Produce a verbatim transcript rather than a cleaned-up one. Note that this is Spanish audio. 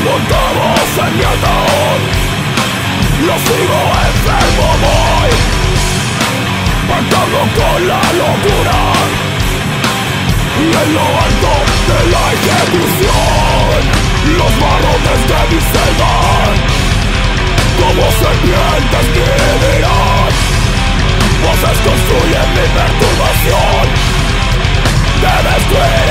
montados en mi ataúd. Lo sigo enfermo voy, pactando con la locura. Y en lo alto de la ejecución, los barrotes de mi celda como serpientes vivirán. Voces construyen mi perturbación de destruir.